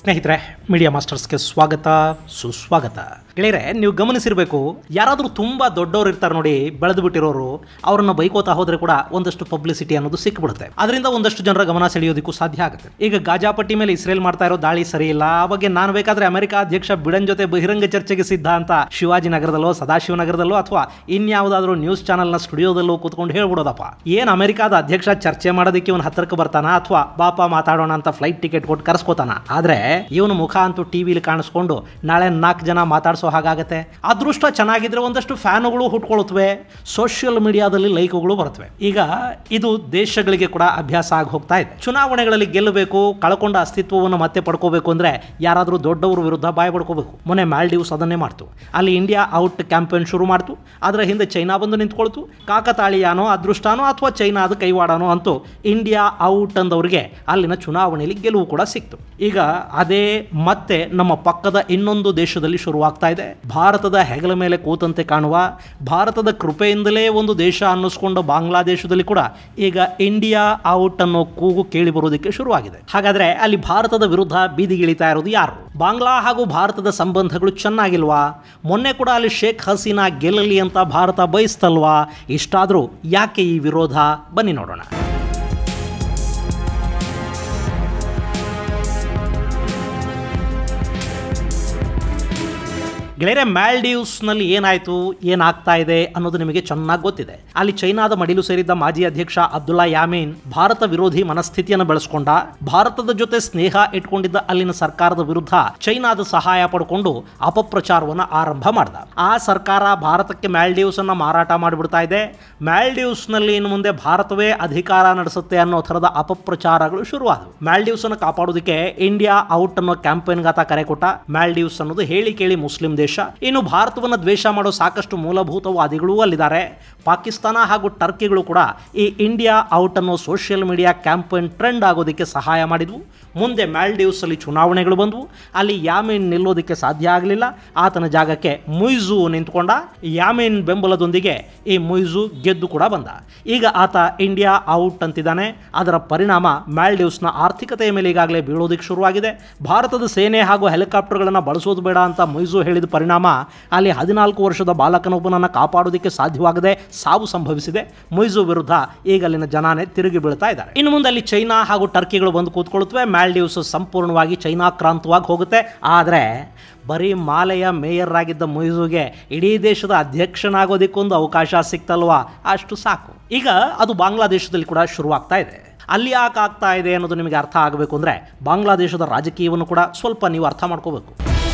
ಸ್ನೇಹಿತರೆ, ಮೀಡಿಯಾ ಮಾಸ್ಟರ್ಸ್ಗೆ ಸ್ವಾಗತ ಸುಸ್ವಾಗತ. ಗೆಳೆಯರೆ, ನೀವು ಗಮನಿಸಿರಬೇಕು, ಯಾರಾದರೂ ತುಂಬ ದೊಡ್ಡವರು ಇರ್ತಾರೆ ನೋಡಿ, ಬೆಳೆದು ಬಿಟ್ಟಿರೋರು, ಅವರನ್ನು ಬೈಕೋತಾ ಹೋದರೆ ಕೂಡ ಒಂದಷ್ಟು ಪಬ್ಲಿಸಿಟಿ ಅನ್ನೋದು ಸಿಕ್ಬಿಡುತ್ತೆ. ಅದರಿಂದ ಒಂದಷ್ಟು ಜನರ ಗಮನ ಸೆಳೆಯೋದಕ್ಕೂ ಸಾಧ್ಯ ಆಗುತ್ತೆ. ಈಗ ಗಾಜಾಪಟ್ಟಿ ಮೇಲೆ ಇಸ್ರೇಲ್ ಮಾಡ್ತಾ ಇರೋ ದಾಳಿ ಸರಿ ಇಲ್ಲ, ಆ ಬಗ್ಗೆ ನಾನು ಬೇಕಾದ್ರೆ ಅಮೆರಿಕ ಅಧ್ಯಕ್ಷ ಬಿಡನ್ ಜೊತೆ ಬಹಿರಂಗ ಚರ್ಚೆಗೆ ಸಿದ್ಧ ಅಂತ ಶಿವಾಜಿನಗರದಲ್ಲೋ ಸದಾಶಿವನಗರದಲ್ಲೋ ಅಥವಾ ಇನ್ಯಾವುದಾದ್ರೂ ನ್ಯೂಸ್ ಚಾನಲ್ನ ಸ್ಟುಡಿಯೋದಲ್ಲೋ ಕೂತ್ಕೊಂಡು ಹೇಳ್ಬಿಡೋದಪ್ಪ. ಏನು ಅಮೆರಿಕಾದ ಅಧ್ಯಕ್ಷ ಚರ್ಚೆ ಮಾಡೋದಕ್ಕೆ ಇವನು ಹತ್ತಿರಕ್ಕೆ ಬರ್ತಾನ ಅಥವಾ ಬಾಪ ಮಾತಾಡೋಣ ಅಂತ ಫ್ಲೈಟ್ ಟಿಕೆಟ್ ಕೊಟ್ಟು ಕರೆಸ್ಕೋತಾನ. ಆದ್ರೆ ಇವನು ಮುಖ ಅಂತೂ ಟಿವಿಲಿ ಕಾಣಿಸ್ಕೊಂಡು ನಾಳೆ 4 ಜನ ಮಾತಾಡಿಸೋ ಹಾಗಾಗತ್ತೆ. ಅದೃಷ್ಟ ಚೆನ್ನಾಗಿದ್ರೆ ಒಂದಷ್ಟು ಫ್ಯಾನುಗಳು ಹುಟ್ಕೊಳ್ತವೆ, ಸೋಷಿಯಲ್ ಮೀಡಿಯಾದಲ್ಲಿ ಲೈಕ್ಗಳು ಬರ್ತವೆ. ಈಗ ಇದು ದೇಶಗಳಿಗೆ ಕೂಡ ಅಭ್ಯಾಸ ಆಗಿ ಹೋಗ್ತಾ ಇದೆ. ಚುನಾವಣೆಗಳಲ್ಲಿ ಗೆಲ್ಲಬೇಕು, ಕಳ್ಕೊಂಡ ಅಸ್ತಿತ್ವವನ್ನು ಮತ್ತೆ ಪಡ್ಕೋಬೇಕು ಅಂದ್ರೆ ಯಾರಾದರೂ ದೊಡ್ಡವರು ವಿರುದ್ಧ ಬಾಯ್ ಪಡ್ಕೋಬೇಕು. ಮೊನ್ನೆ ಮಾಲ್ಡೀವ್ಸ್ ಅದನ್ನೇ ಮಾಡ್ತು. ಅಲ್ಲಿ ಇಂಡಿಯಾ ಔಟ್ ಕ್ಯಾಂಪೇನ್ ಶುರು ಮಾಡ್ತು. ಅದರ ಹಿಂದೆ ಚೈನಾ ಬಂದು ನಿಂತ್ಕೊಳ್ತು. ಕಾಕತಾಳಿಯಾನೋ ಅದೃಷ್ಟಾನೋ ಅಥವಾ ಚೈನಾದ ಕೈವಾಡನೋ ಅಂತೂ ಇಂಡಿಯಾ ಔಟ್ ಅಂದವರಿಗೆ ಅಲ್ಲಿನ ಚುನಾವಣೆಯಲ್ಲಿ ಗೆಲುವು ಕೂಡ ಸಿಕ್ತು. ಈಗ ಅದೇ ಮತ್ತೆ ನಮ್ಮ ಪಕ್ಕದ ಇನ್ನೊಂದು ದೇಶದಲ್ಲಿ ಶುರುವಾಗ್ತಾ ಇದೆ. ಭಾರತದ ಹೆಗಲ ಮೇಲೆ ಕೂತಂತೆ ಕಾಣುವ, ಭಾರತದ ಕೃಪೆಯಿಂದಲೇ ಒಂದು ದೇಶ ಅನ್ನಿಸ್ಕೊಂಡ ಬಾಂಗ್ಲಾದೇಶದಲ್ಲಿ ಕೂಡ ಈಗ ಇಂಡಿಯಾ ಔಟ್ ಅನ್ನೋ ಕೂಗು ಕೇಳಿ ಬರೋದಕ್ಕೆ ಶುರುವಾಗಿದೆ. ಹಾಗಾದ್ರೆ ಅಲ್ಲಿ ಭಾರತದ ವಿರುದ್ಧ ಬೀದಿಗಿಳಿತಾ ಇರೋದು ಯಾರು? ಬಾಂಗ್ಲಾ ಹಾಗೂ ಭಾರತದ ಸಂಬಂಧಗಳು ಚೆನ್ನಾಗಿಲ್ವಾ? ಮೊನ್ನೆ ಕೂಡ ಅಲ್ಲಿ ಶೇಖ್ ಹಸೀನಾ ಗೆಲ್ಲಲಿ ಅಂತ ಭಾರತ ಬಯಸ್ತಲ್ವಾ? ಇಷ್ಟಾದರೂ ಯಾಕೆ ಈ ವಿರೋಧ? ಬನ್ನಿ ನೋಡೋಣ. ಗೆಳೆಯರೆ, ಮಾಲ್ಡೀವ್ಸ್ನಲ್ಲಿ ಏನಾಯಿತು, ಏನಾಗ್ತಾ ಇದೆ ಅನ್ನೋದು ನಿಮಗೆ ಚೆನ್ನಾಗಿ ಗೊತ್ತಿದೆ. ಅಲ್ಲಿ ಚೈನಾದ ಮಡಿಲು ಸೇರಿದ್ದ ಮಾಜಿ ಅಧ್ಯಕ್ಷ ಅಬ್ದುಲ್ಲಾ ಯಾಮೀನ್ ಭಾರತ ವಿರೋಧಿ ಮನಸ್ಥಿತಿಯನ್ನು ಬೆಳೆಸ್ಕೊಂಡ. ಭಾರತದ ಜೊತೆ ಸ್ನೇಹ ಇಟ್ಕೊಂಡಿದ್ದ ಅಲ್ಲಿನ ಸರ್ಕಾರದ ವಿರುದ್ಧ ಚೈನಾದ ಸಹಾಯ ಪಡ್ಕೊಂಡು ಅಪಪ್ರಚಾರವನ್ನು ಆರಂಭ ಮಾಡ್ದ. ಆ ಸರ್ಕಾರ ಭಾರತಕ್ಕೆ ಮಾಲ್ಡೀವ್ಸ್ ಅನ್ನ ಮಾರಾಟ ಮಾಡಿಬಿಡ್ತಾ ಇದೆ. ಮಾಲ್ಡೀವ್ಸ್ನಲ್ಲಿ ಇನ್ನು ಮುಂದೆ ಭಾರತವೇ ಅಧಿಕಾರ ನಡೆಸುತ್ತೆ ಅನ್ನೋ ಥರದ ಅಪಪ್ರಚಾರಗಳು ಶುರುವಾದವು. ಮಾಲ್ಡೀವ್ಸ್ ಅನ್ನು ಕಾಪಾಡೋದಕ್ಕೆ ಇಂಡಿಯಾ ಔಟ್ ಅನ್ನೋ ಕ್ಯಾಂಪೇನ್ಗಾತ ಕರೆ ಕೊಟ್ಟ. ಮಾಲ್ಡೀವ್ಸ್ ಅನ್ನೋದು ಹೇಳಿ ಕೇಳಿ ಮುಸ್ಲಿಂ ದೇಶ. ಇನ್ನು ಭಾರತವನ್ನು ದ್ವೇಷ ಮಾಡೋ ಸಾಕಷ್ಟು ಮೂಲಭೂತವಾದಿಗಳೂ ಅಲ್ಲಿದ್ದಾರೆ. ಪಾಕಿಸ್ತಾನ ಹಾಗೂ ಟರ್ಕಿಗಳು ಕೂಡ ಈ ಇಂಡಿಯಾ ಔಟ್ ಅನ್ನೋ ಸೋಷಿಯಲ್ ಮೀಡಿಯಾ ಕ್ಯಾಂಪೇನ್ ಟ್ರೆಂಡ್ ಆಗೋದಕ್ಕೆ ಸಹಾಯ ಮಾಡಿದ್ವು. ಮುಂದೆ ಮಾಲ್ಡೀವ್ಸ್ ಅಲ್ಲಿ ಚುನಾವಣೆಗಳು ಬಂದವು. ಅಲ್ಲಿ ಯಾಮೀನ್ ನಿಲ್ಲೋದಕ್ಕೆ ಸಾಧ್ಯ ಆಗಲಿಲ್ಲ. ಆತನ ಜಾಗಕ್ಕೆ ಮುಯ್ಜು ನಿಂತ್ಕೊಂಡ. ಯಾಮೀನ್ ಬೆಂಬಲದೊಂದಿಗೆ ಈ ಮುಯ್ಜು ಗೆದ್ದು ಕೂಡ ಬಂದ. ಈಗ ಆತ ಇಂಡಿಯಾ ಔಟ್ ಅಂತಿದ್ದಾನೆ. ಅದರ ಪರಿಣಾಮ ಮಾಲ್ಡೀವ್ಸ್ನ ಆರ್ಥಿಕತೆಯ ಮೇಲೆ ಈಗಾಗಲೇ ಬೀಳೋದಕ್ಕೆ ಶುರುವಾಗಿದೆ. ಭಾರತದ ಸೇನೆ ಹಾಗೂ ಹೆಲಿಕಾಪ್ಟರ್ಗಳನ್ನು ಬಳಸೋದು ಬೇಡ ಅಂತ ಮುಯ್ಜು ಹೇಳಿದ ಪರಿಣಾಮ ಅಲ್ಲಿ 14 ವರ್ಷದ ಬಾಲಕನೊಬ್ಬನನ್ನು ಕಾಪಾಡೋದಕ್ಕೆ ಸಾಧ್ಯವಾಗದೆ ಸಾವು ಸಂಭವಿಸಿದೆ. ಮುಯ್ಜು ವಿರುದ್ಧ ಈಗ ಅಲ್ಲಿನ ಜನಾನೇ ತಿರುಗಿ ಬೀಳ್ತಾ ಇದ್ದಾರೆ. ಇನ್ನು ಮುಂದೆ ಅಲ್ಲಿ ಚೈನಾ ಹಾಗೂ ಟರ್ಕಿಗಳು ಬಂದು ಕೂತ್ಕೊಳ್ಳುತ್ತವೆ. ಮಾಲ್ಡೀವ್ಸ್ ಸಂಪೂರ್ಣವಾಗಿ ಚೈನಾ ಕ್ರಾಂತವಾಗಿ ಹೋಗುತ್ತೆ. ಆದರೆ ಬರೀ ಮಾಲೆಯ ಮೇಯರ್ ಆಗಿದ್ದ ಮುಯ್ಜುಗೆ ಇಡೀ ದೇಶದ ಅಧ್ಯಕ್ಷನಾಗೋದಕ್ಕೊಂದು ಅವಕಾಶ ಸಿಕ್ತಲ್ವಾ, ಅಷ್ಟು ಸಾಕು. ಈಗ ಅದು ಬಾಂಗ್ಲಾದೇಶದಲ್ಲಿ ಕೂಡ ಶುರುವಾಗ್ತಾ ಇದೆ. ಅಲ್ಲಿ ಯಾಕೆ ಆಗ್ತಾ ಇದೆ ಅನ್ನೋದು ನಿಮಗೆ ಅರ್ಥ ಆಗಬೇಕು ಅಂದರೆ ಬಾಂಗ್ಲಾದೇಶದ ರಾಜಕೀಯವನ್ನು ಕೂಡ ಸ್ವಲ್ಪ ನೀವು ಅರ್ಥ ಮಾಡ್ಕೋಬೇಕು.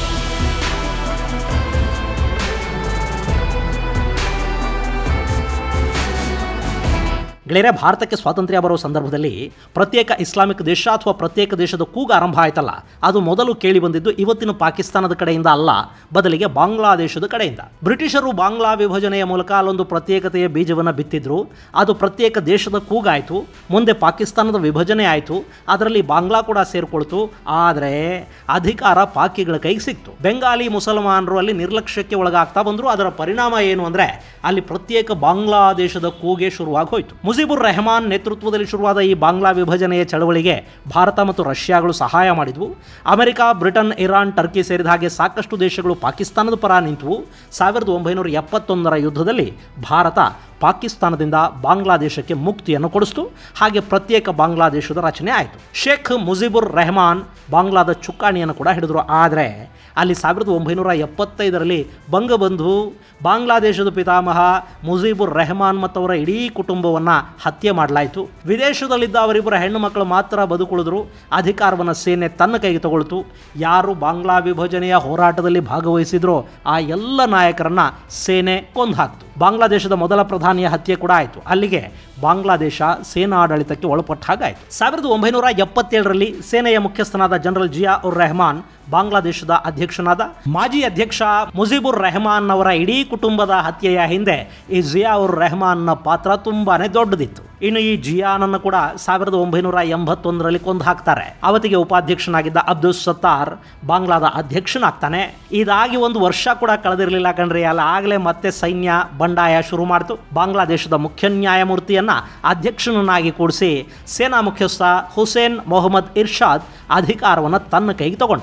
ಗೆಳೆಯರೆ, ಭಾರತಕ್ಕೆ ಸ್ವಾತಂತ್ರ್ಯ ಬರೋ ಸಂದರ್ಭದಲ್ಲಿ ಪ್ರತ್ಯೇಕ ಇಸ್ಲಾಮಿಕ್ ದೇಶ ಅಥವಾ ಪ್ರತ್ಯೇಕ ದೇಶದ ಕೂಗು ಆರಂಭ ಆಯ್ತಲ್ಲ, ಅದು ಮೊದಲು ಕೇಳಿ ಬಂದಿದ್ದು ಇವತ್ತಿನ ಪಾಕಿಸ್ತಾನದ ಕಡೆಯಿಂದ ಅಲ್ಲ, ಬದಲಿಗೆ ಬಾಂಗ್ಲಾದೇಶದ ಕಡೆಯಿಂದ. ಬ್ರಿಟಿಷರು ಬಾಂಗ್ಲಾ ವಿಭಜನೆಯ ಮೂಲಕ ಅಲ್ಲೊಂದು ಪ್ರತ್ಯೇಕತೆಯ ಬೀಜವನ್ನು ಬಿತ್ತಿದ್ರು. ಅದು ಪ್ರತ್ಯೇಕ ದೇಶದ ಕೂಗಾಯಿತು. ಮುಂದೆ ಪಾಕಿಸ್ತಾನದ ವಿಭಜನೆ ಆಯಿತು. ಅದರಲ್ಲಿ ಬಾಂಗ್ಲಾ ಕೂಡ ಸೇರಿಕೊಳ್ತು. ಆದರೆ ಅಧಿಕಾರ ಪಾಕಿಗಳ ಕೈಗೆ ಸಿಕ್ತು. ಬೆಂಗಾಲಿ ಮುಸಲ್ಮಾನರು ಅಲ್ಲಿ ನಿರ್ಲಕ್ಷ್ಯಕ್ಕೆ ಒಳಗಾಗ್ತಾ ಬಂದರು. ಅದರ ಪರಿಣಾಮ ಏನು ಅಂದರೆ ಅಲ್ಲಿ ಪ್ರತ್ಯೇಕ ಬಾಂಗ್ಲಾದೇಶದ ಕೂಗೆ ಶುರುವಾಗಿ ಹೋಯಿತು. ಮುಜಿಬುರ್ ರೆಹಮಾನ್ ನೇತೃತ್ವದಲ್ಲಿ ಶುರುವಾದ ಈ ಬಾಂಗ್ಲಾ ವಿಭಜನೆಯ ಚಳವಳಿಗೆ ಭಾರತ ಮತ್ತು ರಷ್ಯಾಗಳು ಸಹಾಯ ಮಾಡಿದ್ವು. ಅಮೆರಿಕ, ಬ್ರಿಟನ್, ಇರಾನ್, ಟರ್ಕಿ ಸೇರಿದ ಹಾಗೆ ಸಾಕಷ್ಟು ದೇಶಗಳು ಪಾಕಿಸ್ತಾನದ ಪರ ನಿಂತವು. 1971ರ ಯುದ್ಧದಲ್ಲಿ ಭಾರತ ಪಾಕಿಸ್ತಾನದಿಂದ ಬಾಂಗ್ಲಾದೇಶಕ್ಕೆ ಮುಕ್ತಿಯನ್ನು ಕೊಡಿಸ್ತು. ಹಾಗೆ ಪ್ರತ್ಯೇಕ ಬಾಂಗ್ಲಾದೇಶದ ರಚನೆ ಆಯಿತು. ಶೇಖ್ ಮುಜಿಬುರ್ ರೆಹಮಾನ್ ಬಾಂಗ್ಲಾದ ಚುಕ್ಕಾಣಿಯನ್ನು ಕೂಡ ಹಿಡಿದ್ರು. ಆದರೆ ಅಲ್ಲಿ 1975ರಲ್ಲಿ ಬಂಗಬಂಧು ಬಾಂಗ್ಲಾದೇಶದ ಪಿತಾಮಹ ಮುಜಿಬುರ್ ರೆಹಮಾನ್ ಮತ್ತವರ ಇಡೀ ಕುಟುಂಬವನ್ನು ಹತ್ಯೆ ಮಾಡಲಾಯಿತು. ವಿದೇಶದಲ್ಲಿದ್ದ ಅವರಿಬ್ಬರ ಹೆಣ್ಣು ಮಕ್ಕಳು ಮಾತ್ರ ಬದುಕುಳಿದ್ರು. ಅಧಿಕಾರವನ್ನು ಸೇನೆ ತನ್ನ ಕೈಗೆ ತಗೊಳ್ತು. ಯಾರು ಬಾಂಗ್ಲಾ ವಿಭಜನೆಯ ಹೋರಾಟದಲ್ಲಿ ಭಾಗವಹಿಸಿದ್ರೋ ಆ ಎಲ್ಲ ನಾಯಕರನ್ನ ಸೇನೆ ಕೊಂದು ಹಾಕ್ತು. ಬಾಂಗ್ಲಾದೇಶದ ಮೊದಲ ಪ್ರಧಾನಿಯ ಹತ್ಯೆ ಕೂಡ ಆಯಿತು. ಅಲ್ಲಿಗೆ ಬಾಂಗ್ಲಾದೇಶ ಸೇನಾಡಳಿತಕ್ಕೆ ಒಳಪಟ್ಟ ಹಾಗಾಯಿತು. 1977ರಲ್ಲಿ ಸೇನೆಯ ಮುಖ್ಯಸ್ಥನಾದ ಜನರಲ್ ಜಿಯಾ ಉರ್ ರೆಹಮಾನ್ ಬಾಂಗ್ಲಾದೇಶದ ಅಧ್ಯಕ್ಷನಾದ. ಮಾಜಿ ಅಧ್ಯಕ್ಷ ಮುಜಿಬುರ್ ರೆಹಮಾನ್ ಅವರ ಇಡೀ ಕುಟುಂಬದ ಹತ್ಯೆಯ ಹಿಂದೆ ಈ ಜಿಯಾ ಉರ್ ರೆಹಮಾನ್ನ ಪಾತ್ರ ತುಂಬಾನೇ ದೊಡ್ಡದಿತ್ತು. ಇನ್ನು ಈ ಜಿಯಾನನ್ನು ಕೂಡ 1981ರಲ್ಲಿ ಕೊಂದು ಹಾಕ್ತಾರೆ. ಅವತ್ತಿಗೆ ಉಪಾಧ್ಯಕ್ಷನಾಗಿದ್ದ ಅಬ್ದುಲ್ ಸತ್ತಾರ್ ಬಾಂಗ್ಲಾದ ಅಧ್ಯಕ್ಷನಾಗ್ತಾನೆ. ಇದಾಗಿ ಒಂದು ವರ್ಷ ಕೂಡ ಕಳೆದಿರಲಿಲ್ಲ ಕಣ್ರಿ, ಆಗಲೇ ಮತ್ತೆ ಸೈನ್ಯ ಬಂಡಾಯ ಶುರು ಮಾಡಿತು. ಬಾಂಗ್ಲಾದೇಶದ ಮುಖ್ಯ ನ್ಯಾಯಮೂರ್ತಿಯನ್ನ ಅಧ್ಯಕ್ಷನನ್ನಾಗಿ ಕೂಡಿಸಿ ಸೇನಾ ಮುಖ್ಯಸ್ಥ ಹುಸೇನ್ ಮೊಹಮ್ಮದ್ ಇರ್ಷಾದ್ ಅಧಿಕಾರವನ್ನು ತನ್ನ ಕೈಗೆ ತಗೊಂಡ.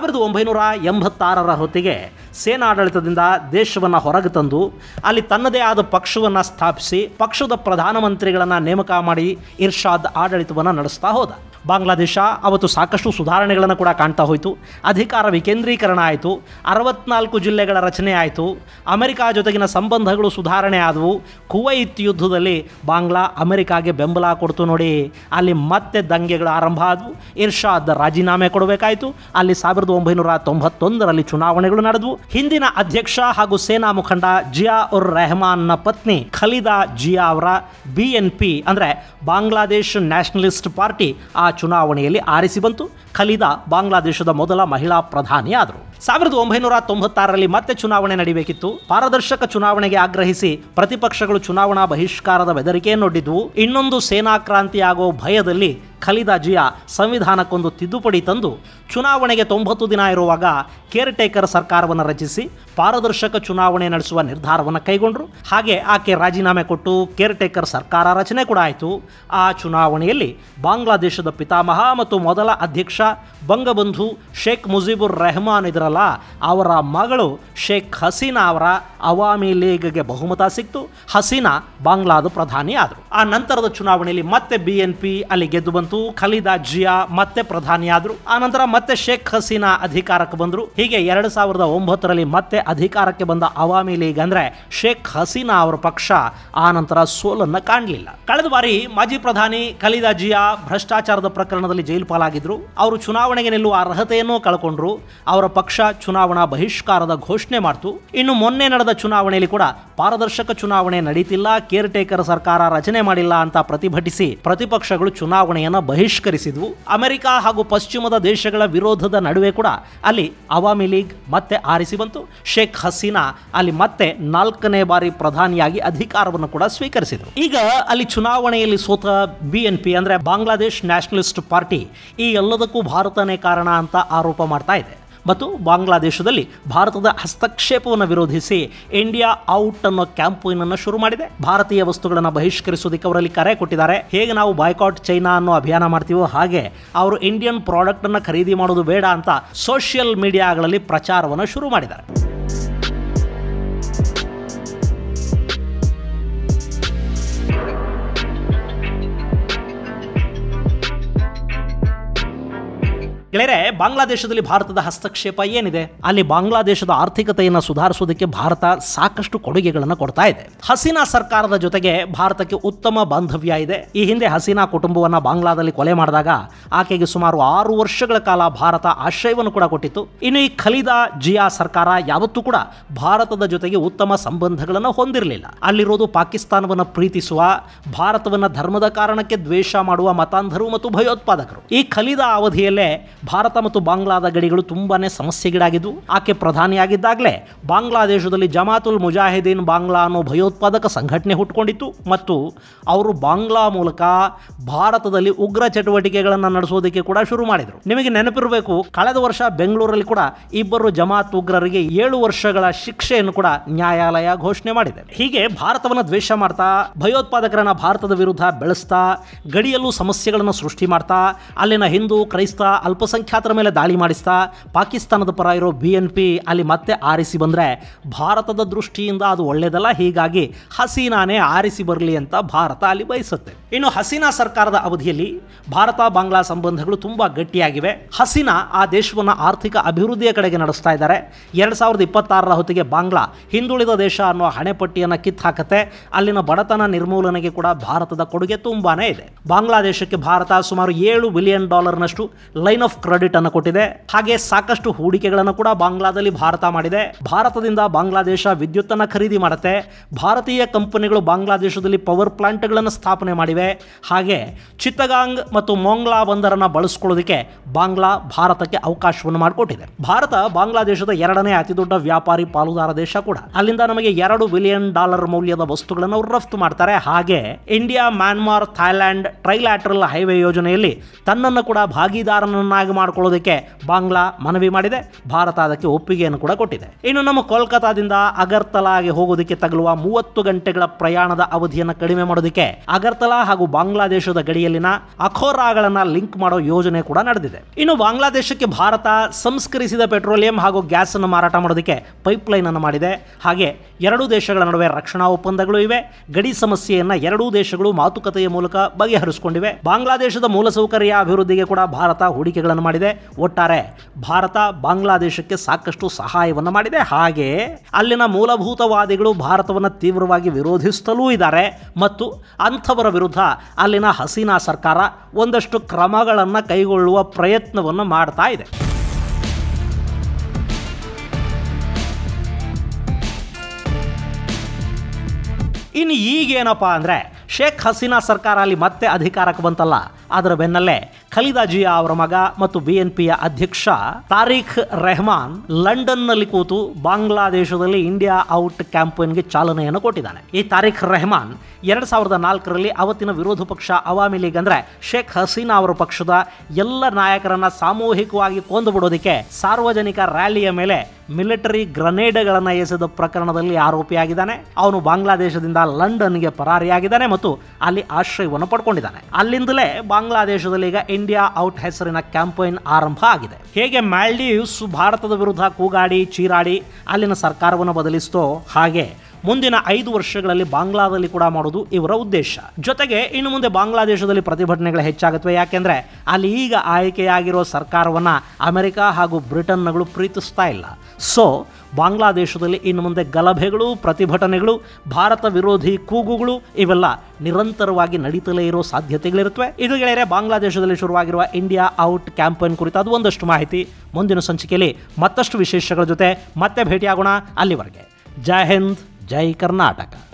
1986ರ ಹೊತ್ತಿಗೆ ಸೇನಾಡಳಿತದಿಂದ ದೇಶವನ್ನು ಹೊರಗೆ ತಂದು ಅಲ್ಲಿ ತನ್ನದೇ ಆದ ಪಕ್ಷವನ್ನು ಸ್ಥಾಪಿಸಿ ಪಕ್ಷದ ಪ್ರಧಾನಮಂತ್ರಿಗಳನ್ನು ನೇಮಕ ಮಾಡಿ ಇರ್ಷಾದ್ ಆಡಳಿತವನ್ನು ನಡೆಸ್ತಾ ಹೋದ. ಬಾಂಗ್ಲಾದೇಶ ಅವತ್ತು ಸಾಕಷ್ಟು ಸುಧಾರಣೆಗಳನ್ನು ಕೂಡ ಕಾಣ್ತಾ ಹೋಯಿತು. ಅಧಿಕಾರ ವಿಕೇಂದ್ರೀಕರಣ ಆಯಿತು. 64 ಜಿಲ್ಲೆಗಳ ರಚನೆ ಆಯಿತು. ಅಮೆರಿಕ ಜೊತೆಗಿನ ಸಂಬಂಧಗಳು ಸುಧಾರಣೆ ಆದವು. ಕುವೈತ್ ಯುದ್ಧದಲ್ಲಿ ಬಾಂಗ್ಲಾ ಅಮೆರಿಕಾಗೆ ಬೆಂಬಲ ಕೊಡ್ತು ನೋಡಿ. ಅಲ್ಲಿ ಮತ್ತೆ ದಂಗೆಗಳು ಆರಂಭ ಆದವು. ಇರ್ಷಾದ್ ರಾಜೀನಾಮೆ ಕೊಡಬೇಕಾಯಿತು. ಅಲ್ಲಿ 1991ರಲ್ಲಿ ಚುನಾವಣೆಗಳು ನಡೆದವು. ಹಿಂದಿನ ಅಧ್ಯಕ್ಷ ಹಾಗೂ ಸೇನಾ ಮುಖಂಡ ಜಿಯಾ ಉರ್ ರೆಹಮಾನ್ನ ಪತ್ನಿ ಖಲೀದಾ ಜಿಯಾ ಅವರ BNP ಅಂದರೆ ಬಾಂಗ್ಲಾದೇಶ್ ನ್ಯಾಷನಲಿಸ್ಟ್ ಪಾರ್ಟಿ ಆ ಚುನಾವಣೆಯಲ್ಲಿ ಆರಿಸಿ ಬಂತು. ಖಲೀದಾ ಬಾಂಗ್ಲಾದೇಶದ ಮೊದಲ ಮಹಿಳಾ ಪ್ರಧಾನಿ ಆದರು. 1996ರಲ್ಲಿ ಮತ್ತೆ ಚುನಾವಣೆ ನಡೀಬೇಕಿತ್ತು. ಪಾರದರ್ಶಕ ಚುನಾವಣೆಗೆ ಆಗ್ರಹಿಸಿ ಪ್ರತಿಪಕ್ಷಗಳು ಚುನಾವಣಾ ಬಹಿಷ್ಕಾರದ ಬೆದರಿಕೆಯನ್ನೊಡ್ಡಿದ್ವು. ಇನ್ನೊಂದು ಸೇನಾ ಕ್ರಾಂತಿಯಾಗೋ ಭಯದಲ್ಲಿ ಖಲೀದಾ ಜಿಯಾ ಸಂವಿಧಾನಕ್ಕೊಂದು ತಿದ್ದುಪಡಿ ತಂದು ಚುನಾವಣೆಗೆ 90 ದಿನ ಇರುವಾಗ ಕೇರ್ ಟೇಕರ್ ಸರ್ಕಾರವನ್ನು ರಚಿಸಿ ಪಾರದರ್ಶಕ ಚುನಾವಣೆ ನಡೆಸುವ ನಿರ್ಧಾರವನ್ನು ಕೈಗೊಂಡರು. ಹಾಗೆ ಆಕೆ ರಾಜೀನಾಮೆ ಕೊಟ್ಟು ಕೇರ್ ಟೇಕರ್ ಸರ್ಕಾರ ರಚನೆ ಕೂಡ ಆಯಿತು. ಆ ಚುನಾವಣೆಯಲ್ಲಿ ಬಾಂಗ್ಲಾದೇಶದ ಪಿತಾಮಹ ಮತ್ತು ಮೊದಲ ಅಧ್ಯಕ್ಷ ಬಂಗಬಂಧು ಶೇಖ್ ಮುಜಿಬುರ್ ರೆಹಮಾನ್ ಇದ್ರಲ್ಲ, ಅವರ ಮಗಳು ಶೇಖ್ ಹಸೀನಾ ಅವರ ಅವಾಮಿ ಲೀಗ್ಗೆ ಬಹುಮತ ಸಿಕ್ತು. ಹಸೀನಾ ಬಾಂಗ್ಲಾದ ಪ್ರಧಾನಿ ಆದರು. ಆ ನಂತರದ ಚುನಾವಣೆಯಲ್ಲಿ ಮತ್ತೆ BNP ಅಲ್ಲಿ ಗೆದ್ದು ಬಂತು. ಖಲೀದಾ ಜಿಯಾ ಮತ್ತೆ ಪ್ರಧಾನಿ ಆದರು. ಆ ನಂತರ ಮತ್ತೆ ಶೇಖ್ ಹಸೀನಾ ಅಧಿಕಾರಕ್ಕೆ ಬಂದರು. ಹೀಗೆ 2009ರಲ್ಲಿ ಮತ್ತೆ ಅಧಿಕಾರಕ್ಕೆ ಬಂದ ಅವಾಮಿ ಲೀಗ್ ಅಂದ್ರೆ ಶೇಖ್ ಹಸೀನಾ ಅವರ ಪಕ್ಷ ಆ ನಂತರ ಸೋಲನ್ನ ಕಾಣಲಿಲ್ಲ. ಕಳೆದ ಬಾರಿ ಮಾಜಿ ಪ್ರಧಾನಿ ಖಲೀದಾ ಜಿಯಾ ಭ್ರಷ್ಟಾಚಾರದ ಪ್ರಕರಣದಲ್ಲಿ ಜೈಲು ಪಾಲಾಗಿದ್ರು. ಅವರು ಚುನಾವಣೆಗೆ ನಿಲ್ಲುವ ಅರ್ಹತೆಯನ್ನು ಕಳ್ಕೊಂಡ್ರು. ಅವರ ಪಕ್ಷ ಚುನಾವಣಾ ಬಹಿಷ್ಕಾರದ ಘೋಷಣೆ ಮಾಡಿತು. ಇನ್ನು ಮೊನ್ನೆ ನಡೆದ ಚುನಾವಣೆಯಲ್ಲಿ ಕೂಡ ಪಾರದರ್ಶಕ ಚುನಾವಣೆ ನಡೀತಿಲ್ಲ, ಕೇರ್ ಟೇಕರ್ ಸರ್ಕಾರ ರಚನೆ ಮಾಡಿಲ್ಲ ಅಂತ ಪ್ರತಿಭಟಿಸಿ ಪ್ರತಿಪಕ್ಷಗಳು ಚುನಾವಣೆಯನ್ನು ಬಹಿಷ್ಕರಿಸಿದ್ವು. ಅಮೆರಿಕ ಹಾಗೂ ಪಶ್ಚಿಮದ ದೇಶಗಳ ವಿರೋಧದ ನಡುವೆ ಕೂಡ ಅಲ್ಲಿ ಅವಾಮಿ ಲೀಗ್ ಮತ್ತೆ ಆರಿಸಿ ಬಂತು. ಶೇಖ್ ಹಸೀನಾ ಅಲ್ಲಿ ಮತ್ತೆ 4ನೇ ಬಾರಿ ಪ್ರಧಾನಿಯಾಗಿ ಅಧಿಕಾರವನ್ನು ಕೂಡ ಸ್ವೀಕರಿಸಿದರು. ಈಗ ಅಲ್ಲಿ ಚುನಾವಣೆಯಲ್ಲಿ ಸೋತ BNP ಅಂದ್ರೆ ಬಾಂಗ್ಲಾದೇಶ್ ನ್ಯಾಷನಲಿಸ್ಟ್ ಪಾರ್ಟಿ ಈ ಎಲ್ಲದಕ್ಕೂ ಭಾರತನೇ ಕಾರಣ ಅಂತ ಆರೋಪ ಮಾಡ್ತಾ ಇದೆ. ಮತ್ತು ಬಾಂಗ್ಲಾದೇಶದಲ್ಲಿ ಭಾರತದ ಹಸ್ತಕ್ಷೇಪವನ್ನು ವಿರೋಧಿಸಿ ಇಂಡಿಯಾ ಔಟ್ ಅನ್ನೋ ಕ್ಯಾಂಪೇನ್ ಅನ್ನು ಶುರು ಮಾಡಿದೆ. ಭಾರತೀಯ ವಸ್ತುಗಳನ್ನು ಬಹಿಷ್ಕರಿಸೋದಕ್ಕೆ ಅವರಲ್ಲಿ ಕರೆ ಕೊಟ್ಟಿದ್ದಾರೆ. ಹೇಗೆ ನಾವು ಬಾಯ್ಕಾಟ್ ಚೈನಾ ಅನ್ನೋ ಅಭಿಯಾನ ಮಾಡ್ತೀವೋ ಹಾಗೆ ಅವರು ಇಂಡಿಯನ್ ಪ್ರಾಡಕ್ಟ್ ಅನ್ನು ಖರೀದಿ ಮಾಡೋದು ಬೇಡ ಅಂತ ಸೋಷಿಯಲ್ ಮೀಡಿಯಾಗಳಲ್ಲಿ ಪ್ರಚಾರವನ್ನು ಶುರು ಮಾಡಿದ್ದಾರೆ. ಗೆಳೆಯರೆ, ಬಾಂಗ್ಲಾದೇಶದಲ್ಲಿ ಭಾರತದ ಹಸ್ತಕ್ಷೇಪ ಏನಿದೆ? ಅಲ್ಲಿ ಬಾಂಗ್ಲಾದೇಶದ ಆರ್ಥಿಕತೆಯನ್ನು ಸುಧಾರಿಸೋದಕ್ಕೆ ಭಾರತ ಸಾಕಷ್ಟು ಕೊಡುಗೆಗಳನ್ನು ಕೊಡ್ತಾ ಇದೆ. ಹಸೀನಾ ಸರ್ಕಾರದ ಜೊತೆಗೆ ಭಾರತಕ್ಕೆ ಉತ್ತಮ ಬಾಂಧವ್ಯ ಇದೆ. ಈ ಹಿಂದೆ ಹಸೀನಾ ಕುಟುಂಬವನ್ನು ಬಾಂಗ್ಲಾದಲ್ಲಿ ಕೊಲೆ ಮಾಡಿದಾಗ ಆಕೆಗೆ ಸುಮಾರು 6 ವರ್ಷಗಳ ಕಾಲ ಭಾರತ ಆಶ್ರಯವನ್ನು ಕೂಡ ಕೊಟ್ಟಿತ್ತು. ಇನ್ನು ಈ ಖಲೀದಾ ಜಿಯಾ ಸರ್ಕಾರ ಯಾವತ್ತೂ ಕೂಡ ಭಾರತದ ಜೊತೆಗೆ ಉತ್ತಮ ಸಂಬಂಧಗಳನ್ನು ಹೊಂದಿರಲಿಲ್ಲ. ಅಲ್ಲಿರೋದು ಪಾಕಿಸ್ತಾನವನ್ನು ಪ್ರೀತಿಸುವ, ಭಾರತವನ್ನು ಧರ್ಮದ ಕಾರಣಕ್ಕೆ ದ್ವೇಷ ಮಾಡುವ ಮತಾಂಧರು ಮತ್ತು ಭಯೋತ್ಪಾದಕರು. ಈ ಖಲೀದಾ ಅವಧಿಯಲ್ಲೇ ಭಾರತ ಮತ್ತು ಬಾಂಗ್ಲಾದ ಗಡಿಗಳು ತುಂಬಾನೇ ಸಮಸ್ಯೆಗೀಡಾಗಿದ್ದು. ಆಕೆ ಪ್ರಧಾನಿಯಾಗಿದ್ದಾಗಲೇ ಬಾಂಗ್ಲಾದೇಶದಲ್ಲಿ ಜಮಾತುಲ್ ಮುಜಾಹಿದೀನ್ ಬಾಂಗ್ಲಾ ಅನ್ನೋ ಭಯೋತ್ಪಾದಕ ಸಂಘಟನೆ ಹುಟ್ಟುಕೊಂಡಿತ್ತು ಮತ್ತು ಅವರು ಬಾಂಗ್ಲಾ ಮೂಲಕ ಭಾರತದಲ್ಲಿ ಉಗ್ರ ಚಟುವಟಿಕೆಗಳನ್ನು ನಡೆಸೋದಕ್ಕೆ ಕೂಡ ಶುರು ಮಾಡಿದರು. ನಿಮಗೆ ನೆನಪಿರಬೇಕು, ಕಳೆದ ವರ್ಷ ಬೆಂಗಳೂರಲ್ಲಿ ಕೂಡ 2 ಜಮಾತ್ ಉಗ್ರರಿಗೆ 7 ವರ್ಷಗಳ ಶಿಕ್ಷೆಯನ್ನು ಕೂಡ ನ್ಯಾಯಾಲಯ ಘೋಷಣೆ ಮಾಡಿದೆ. ಹೀಗೆ ಭಾರತವನ್ನು ದ್ವೇಷ ಮಾಡ್ತಾ, ಭಯೋತ್ಪಾದಕರನ್ನ ಭಾರತದ ವಿರುದ್ಧ ಬೆಳೆಸ್ತಾ, ಗಡಿಯಲ್ಲೂ ಸಮಸ್ಯೆಗಳನ್ನು ಸೃಷ್ಟಿ ಮಾಡ್ತಾ, ಅಲ್ಲಿನ ಹಿಂದೂ ಕ್ರೈಸ್ತ ಅಲ್ಪಸಂಖ್ಯಾತರ ಮೇಲೆ ದಾಳಿ ಮಾಡಿಸ್ತಾ ಪಾಕಿಸ್ತಾನದ ಪರ ಇರೋ BNP ಅಲ್ಲಿ ಮತ್ತೆ ಆರಿಸಿ ಬಂದರೆ ಭಾರತದ ದೃಷ್ಟಿಯಿಂದ ಅದು ಒಳ್ಳೆಯದಲ್ಲ. ಹೀಗಾಗಿ ಹಸೀನಾನೇ ಆರಿಸಿ ಬರಲಿ ಅಂತ ಭಾರತ ಅಲ್ಲಿ ಬಯಸುತ್ತೆ. ಇನ್ನು ಹಸೀನಾ ಸರ್ಕಾರದ ಅವಧಿಯಲ್ಲಿ ಭಾರತ ಬಾಂಗ್ಲಾ ಸಂಬಂಧಗಳು ತುಂಬ ಗಟ್ಟಿಯಾಗಿವೆ. ಹಸೀನಾ ಆ ದೇಶವನ್ನು ಆರ್ಥಿಕ ಅಭಿವೃದ್ಧಿಯ ಕಡೆಗೆ ನಡೆಸ್ತಾ ಇದ್ದಾರೆ. 2026ರ ಹೊತ್ತಿಗೆ ಬಾಂಗ್ಲಾ ಹಿಂದುಳಿದ ದೇಶ ಅನ್ನೋ ಹಣೆಪಟ್ಟಿಯನ್ನು ಕಿತ್ತು ಹಾಕತ್ತೆ. ಅಲ್ಲಿನ ಬಡತನ ನಿರ್ಮೂಲನೆಗೆ ಕೂಡ ಭಾರತದ ಕೊಡುಗೆ ತುಂಬಾನೇ ಇದೆ. ಬಾಂಗ್ಲಾದೇಶಕ್ಕೆ ಭಾರತ ಸುಮಾರು $7 ಬಿಲಿಯನ್ ಲೈನ್ ಆಫ್ ಕ್ರೆಡಿಟ್ ಅನ್ನು ಕೊಟ್ಟಿದೆ. ಹಾಗೆ ಸಾಕಷ್ಟು ಹೂಡಿಕೆಗಳನ್ನು ಕೂಡ ಬಾಂಗ್ಲಾದಲ್ಲಿ ಭಾರತ ಮಾಡಿದೆ. ಭಾರತದಿಂದ ಬಾಂಗ್ಲಾದೇಶ ವಿದ್ಯುತ್ ಅನ್ನು ಖರೀದಿ ಮಾಡುತ್ತೆ. ಭಾರತೀಯ ಕಂಪನಿಗಳು ಬಾಂಗ್ಲಾದೇಶದಲ್ಲಿ ಪವರ್ ಪ್ಲಾಂಟ್ಗಳನ್ನು ಸ್ಥಾಪನೆ ಮಾಡಿವೆ. ಹಾಗೆ ಚಿತ್ತಗಾಂಗ್ ಮತ್ತು ಮೊಂಗ್ಲಾ ಬಂದರನ್ನು ಬಳಸ್ಕೊಳ್ಳೋದಕ್ಕೆ ಬಾಂಗ್ಲಾ ಭಾರತಕ್ಕೆ ಅವಕಾಶವನ್ನು ಮಾಡಿಕೊಟ್ಟಿದೆ. ಭಾರತ ಬಾಂಗ್ಲಾದೇಶದ ಎರಡನೇ ಅತಿ ದೊಡ್ಡ ವ್ಯಾಪಾರಿ ಪಾಲುದಾರ ದೇಶ ಕೂಡ. ಅಲ್ಲಿಂದ ನಮಗೆ $2 ಬಿಲಿಯನ್ ಮೌಲ್ಯದ ವಸ್ತುಗಳನ್ನು ಅವರು ರಫ್ತು ಮಾಡ್ತಾರೆ. ಹಾಗೆ India, Myanmar, Thailand trilateral highway ಯೋಜನೆಯಲ್ಲಿ ತನ್ನನ್ನು ಕೂಡ ಭಾಗಿದಾರನನ್ನಾಗಿ ಮಾಡಿಕೊಳ್ಳೋದಕ್ಕೆ ಬಾಂಗ್ಲಾ ಮನವಿ ಮಾಡಿದೆ. ಭಾರತ ಅದಕ್ಕೆ ಒಪ್ಪಿಗೆಯನ್ನು ಕೂಡ ಕೊಟ್ಟಿದೆ. ಇನ್ನು ನಮ್ಮ ಕೋಲ್ಕತಾದಿಂದ ಅಗರ್ತಲಾಗೆ ಹೋಗೋದಕ್ಕೆ ತಗಲುವ 30 ಗಂಟೆಗಳ ಪ್ರಯಾಣದ ಅವಧಿಯನ್ನು ಕಡಿಮೆ ಮಾಡೋದಕ್ಕೆ ಅಗರ್ತಲಾ ಹಾಗೂ ಬಾಂಗ್ಲಾದೇಶದ ಗಡಿಯಲ್ಲಿನ ಅಖೋರಾಗಳನ್ನು ಲಿಂಕ್ ಮಾಡೋ ಯೋಜನೆ ಕೂಡ ನಡೆದಿದೆ. ಇನ್ನು ಬಾಂಗ್ಲಾದೇಶಕ್ಕೆ ಭಾರತ ಸಂಸ್ಕರಿಸಿದ ಪೆಟ್ರೋಲಿಯಂ ಹಾಗೂ ಗ್ಯಾಸ್ ಅನ್ನು ಮಾರಾಟ ಮಾಡೋದಕ್ಕೆ ಪೈಪ್ಲೈನ್ ಅನ್ನು ಮಾಡಿದೆ. ಹಾಗೆ ಎರಡೂ ದೇಶಗಳ ನಡುವೆ ರಕ್ಷಣಾ ಒಪ್ಪಂದಗಳು ಇವೆ. ಗಡಿ ಸಮಸ್ಯೆಯನ್ನ ಎರಡೂ ದೇಶಗಳು ಮಾತುಕತೆಯ ಮೂಲಕ ಬಗೆಹರಿಸಿಕೊಂಡಿವೆ. ಬಾಂಗ್ಲಾದೇಶದ ಮೂಲಸೌಕರ್ಯ ಅಭಿವೃದ್ಧಿಗೆ ಕೂಡ ಭಾರತ ಹೂಡಿಕೆಗಳನ್ನು ಮಾಡಿದೆ. ಒಟ್ಟಾರೆ ಭಾರತ ಬಾಂಗ್ಲಾದೇಶಕ್ಕೆ ಸಾಕಷ್ಟು ಸಹಾಯವನ್ನು ಮಾಡಿದೆ. ಹಾಗೆ ಅಲ್ಲಿನ ಮೂಲಭೂತವಾದಿಗಳು ಭಾರತವನ್ನು ತೀವ್ರವಾಗಿ ವಿರೋಧಿಸುತ್ತಲೂ ಇದ್ದಾರೆ ಮತ್ತು ಅಂಥವರ ವಿರುದ್ಧ ಅಲ್ಲಿನ ಹಸೀನಾ ಸರ್ಕಾರ ಒಂದಷ್ಟು ಕ್ರಮಗಳನ್ನು ಕೈಗೊಳ್ಳುವ ಪ್ರಯತ್ನವನ್ನು ಮಾಡ್ತಾ ಇದೆ. ಇನ್ನು ಈಗೇನಪ್ಪ ಅಂದರೆ ಶೇಖ್ ಹಸೀನಾ ಸರ್ಕಾರ ಅಲ್ಲಿ ಮತ್ತೆ ಅಧಿಕಾರಕ್ಕೆ ಬಂತಲ್ಲ, ಅದರ ಬೆನ್ನಲ್ಲೇ ಖಲೀದಾ ಜಿಯಾ ಅವರ ಮಗ ಮತ್ತು BNPಯ ಅಧ್ಯಕ್ಷ ತಾರಿಕ್ ರೆಹಮಾನ್ ಲಂಡನ್ನಲ್ಲಿ ಕೂತು ಬಾಂಗ್ಲಾದೇಶದಲ್ಲಿ ಇಂಡಿಯಾ ಔಟ್ ಕ್ಯಾಂಪೇನ್ಗೆ ಚಾಲನೆಯನ್ನು ಕೊಟ್ಟಿದ್ದಾನೆ. ಈ ತಾರಿಕ್ ರೆಹಮಾನ್ 2004ರಲ್ಲಿ ಅವತ್ತಿನ ವಿರೋಧ ಪಕ್ಷ ಅವಾಮಿ ಲೀಗ್ ಅಂದರೆ ಶೇಖ್ ಹಸೀನಾ ಅವರ ಪಕ್ಷದ ಎಲ್ಲ ನಾಯಕರನ್ನ ಸಾಮೂಹಿಕವಾಗಿ ಕೊಂದು ಬಿಡೋದಕ್ಕೆ ಸಾರ್ವಜನಿಕ ರ್ಯಾಲಿಯ ಮೇಲೆ ಮಿಲಿಟರಿ ಗ್ರನೇಡ್ಗಳನ್ನು ಎಸೆದ ಪ್ರಕರಣದಲ್ಲಿ ಆರೋಪಿಯಾಗಿದ್ದಾನೆ. ಅವನು ಬಾಂಗ್ಲಾದೇಶದಿಂದ ಲಂಡನ್ಗೆ ಪರಾರಿಯಾಗಿದ್ದಾನೆ ಮತ್ತು ಅಲ್ಲಿ ಆಶ್ರಯವನ್ನು ಪಡ್ಕೊಂಡಿದ್ದಾನೆ. ಅಲ್ಲಿಂದಲೇ ಬಾಂಗ್ಲಾದೇಶದಲ್ಲಿ ಈಗ ಇಂಡಿಯಾ ಔಟ್ ಹೆಸರಿನ ಕ್ಯಾಂಪೇನ್ ಆರಂಭ ಆಗಿದೆ. ಹೇಗೆ ಮಾಲ್ಡೀವ್ಸ್ ಭಾರತದ ವಿರುದ್ಧ ಕೂಗಾಡಿ ಚೀರಾಡಿ ಅಲ್ಲಿನ ಸರ್ಕಾರವನ್ನು ಬದಲಿಸ್ತೋ, ಹಾಗೆ ಮುಂದಿನ 5 ವರ್ಷಗಳಲ್ಲಿ ಬಾಂಗ್ಲಾದಲ್ಲಿ ಕೂಡ ಮಾಡೋದು ಇವರ ಉದ್ದೇಶ. ಜೊತೆಗೆ ಇನ್ನು ಮುಂದೆ ಬಾಂಗ್ಲಾದೇಶದಲ್ಲಿ ಪ್ರತಿಭಟನೆಗಳು ಹೆಚ್ಚಾಗುತ್ತವೆ. ಯಾಕೆಂದರೆ ಅಲ್ಲಿ ಈಗ ಆಯ್ಕೆಯಾಗಿರೋ ಸರ್ಕಾರವನ್ನು ಅಮೆರಿಕ ಹಾಗೂ ಬ್ರಿಟನ್ಗಳು ಪ್ರೀತಿಸ್ತಾ ಇಲ್ಲ. ಸೊ ಬಾಂಗ್ಲಾದೇಶದಲ್ಲಿ ಇನ್ನು ಮುಂದೆ ಗಲಭೆಗಳು, ಪ್ರತಿಭಟನೆಗಳು, ಭಾರತ ವಿರೋಧಿ ಕೂಗುಗಳು ಇವೆಲ್ಲ ನಿರಂತರವಾಗಿ ನಡೀತಲೇ ಇರೋ ಸಾಧ್ಯತೆಗಳಿರುತ್ತವೆ. ಇದು ಗೆಳೆಯರೆ ಬಾಂಗ್ಲಾದೇಶದಲ್ಲಿ ಶುರುವಾಗಿರುವ ಇಂಡಿಯಾ ಔಟ್ ಕ್ಯಾಂಪೇನ್ ಕುರಿತಾದ ಒಂದಷ್ಟು ಮಾಹಿತಿ. ಮುಂದಿನ ಸಂಚಿಕೆಯಲ್ಲಿ ಮತ್ತಷ್ಟು ವಿಶೇಷಗಳ ಜೊತೆ ಮತ್ತೆ ಭೇಟಿಯಾಗೋಣ. ಅಲ್ಲಿವರೆಗೆ ಜೈ ಹಿಂದ್, ಜೈ ಕರ್ನಾಟಕ.